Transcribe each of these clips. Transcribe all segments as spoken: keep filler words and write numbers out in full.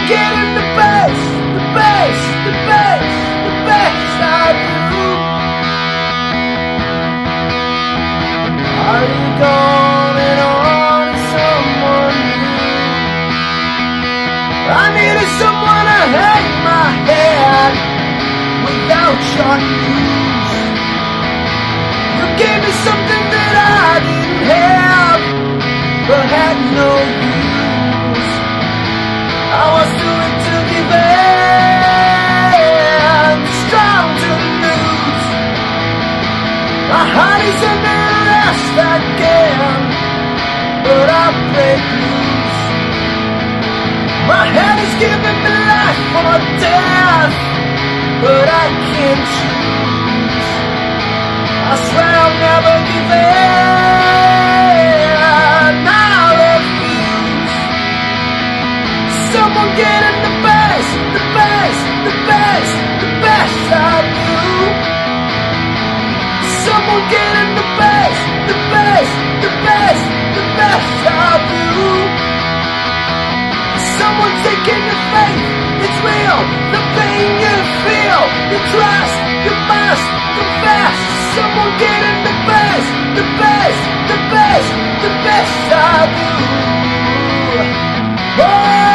getting the best, the best, the best, the best of you. Are you going on to someone new? I needed someone to hang my head without your news. You gave me something that I didn't have, but had no use. I was doing to give in, strong to lose. My heart is under arrest again, but I break loose. My head is giving me life or death, but I can't choose. I swear I'll never give in, I refuse. Someone getting the best, the best, the best, the best of you. Someone getting the best, the best, the best, the best of you. Someone taking your faith, it's real. The pain you feel, you trust, you must confess. Someone getting the best, the best, the best, the best of you. Oh!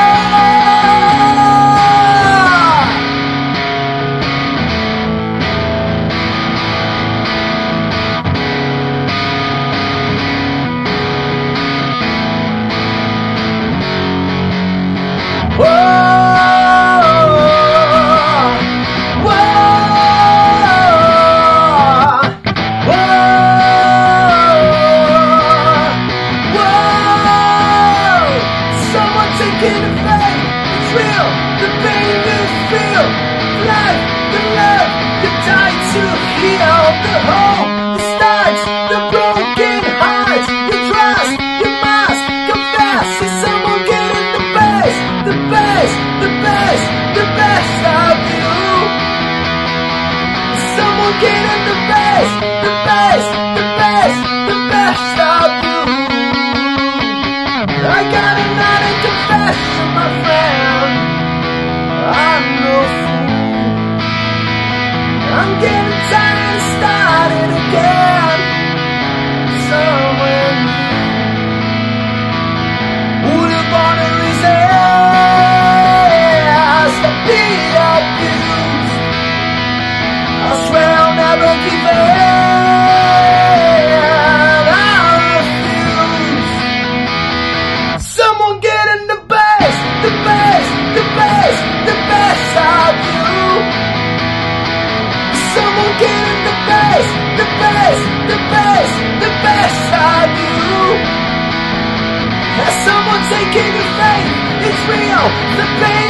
Getting the best, the best, the best, the best of you. I got another confession, my friend. I'm no fool. I'm getting tired of starting again somewhere new. Would have wanna resist to be abused. I swear I'll never give in, I refuse. Someone getting the best, the best, the best, the best of you. Someone getting the best, the best, the best, the best of you. Has someone taken your faith? It's real, the pain